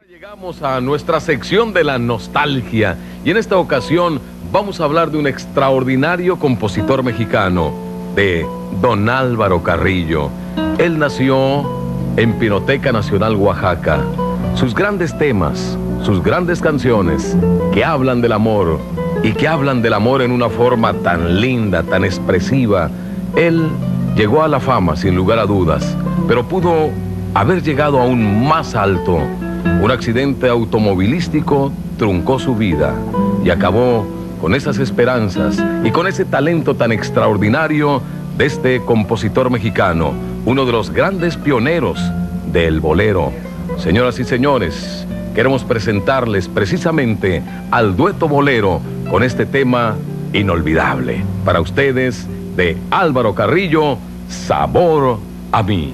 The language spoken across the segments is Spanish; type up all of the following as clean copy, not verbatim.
Llegamos a nuestra sección de la nostalgia y en esta ocasión vamos a hablar de un extraordinario compositor mexicano, de Don Álvaro Carrillo. Él nació en Pinoteca Nacional, Oaxaca. Sus grandes temas, sus grandes canciones que hablan del amor y que hablan del amor en una forma tan linda, tan expresiva. Él llegó a la fama sin lugar a dudas, pero pudo haber llegado aún más alto. Un accidente automovilístico truncó su vida y acabó con esas esperanzas y con ese talento tan extraordinario de este compositor mexicano, uno de los grandes pioneros del bolero. Señoras y señores, queremos presentarles precisamente al dueto bolero con este tema inolvidable. Para ustedes, de Álvaro Carrillo, Sabor a mí.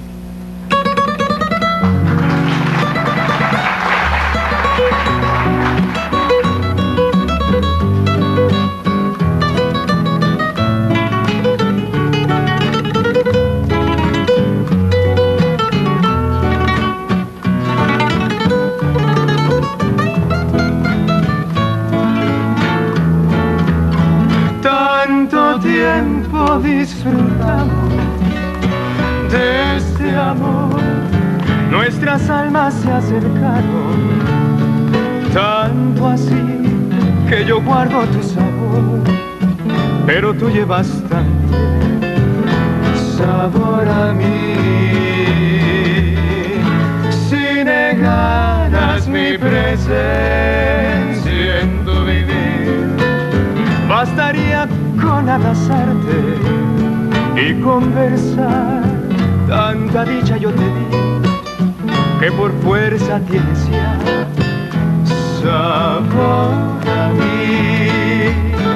Tanto tiempo disfrutamos de este amor, nuestras almas se acercaron, tanto así que yo guardo tu sabor, pero tú llevas también sabor a mí. Si negaras mi presencia en tu vivir, bastaría con abrazarte y conversar. Tanta dicha yo te di que por fuerza tienes ya sabor a mí.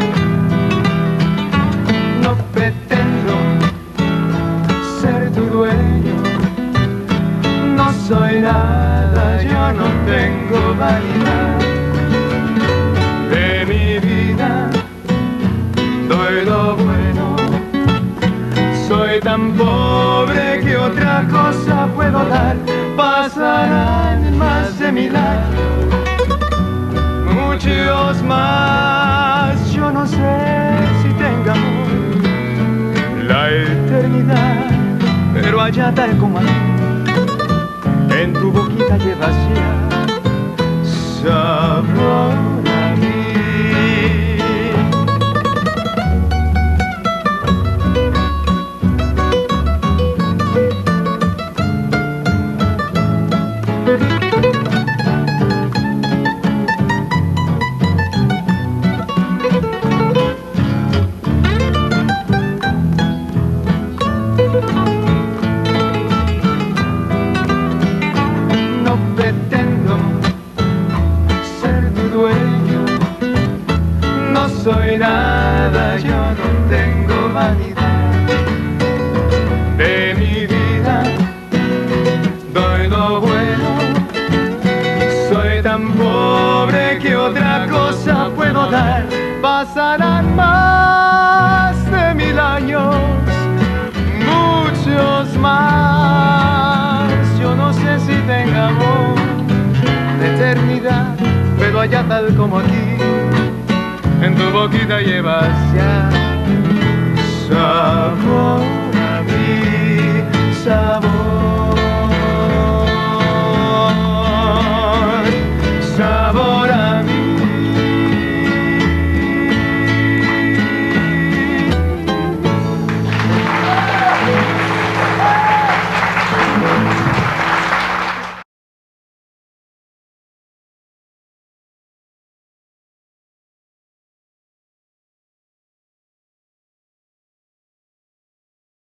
No pretendo ser tu dueño, no soy nada, yo no tengo vanidad. De mi vida doy lo bueno, soy tan pobre que otra cosa puedo dar. Pasarán más de 1000 años, muchos más, yo no sé si tengamos la eternidad, pero allá tal como aquí, en tu boquita llevas ya sabor a mí. No pretendo ser tu dueño, no soy nada, yo no tengo vanidad. De mi vida doy lo bueno, soy tan pobre que otra cosa puedo dar. Pasarán más de 1000 años, muchos más, yo no sé si tengamos la eternidad, pero allá tal como aquí, en tu boquita llevas ya sabor a mí, sabor.